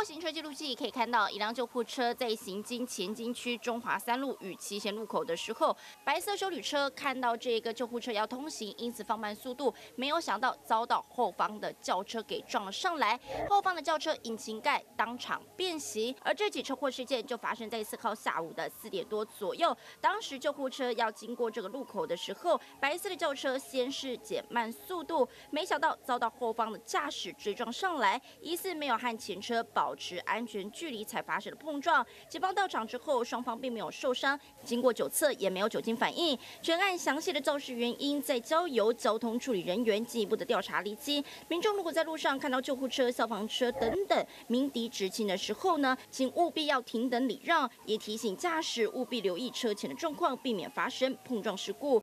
过行车记录器可以看到，一辆救护车在行经前金区中华3路与7线路口的时候，白色休旅车看到这个救护车要通行，因此放慢速度，没有想到遭到后方的轿车给撞了上来，后方的轿车引擎盖当场变形。而这起车祸事件就发生在4号下午的4点多左右，当时救护车要经过这个路口的时候，白色的轿车先是减慢速度，没想到遭到后方的驾驶追撞上来，疑似没有和前车保持安全距离才发生了碰撞。警方到场之后，双方并没有受伤，经过酒测也没有酒精反应。全案详细的肇事原因在交由交通处理人员进一步的调查厘清。民众如果在路上看到救护车、消防车等等鸣笛执勤的时候呢，请务必要停等礼让，也提醒驾驶务必留意车前的状况，避免发生碰撞事故。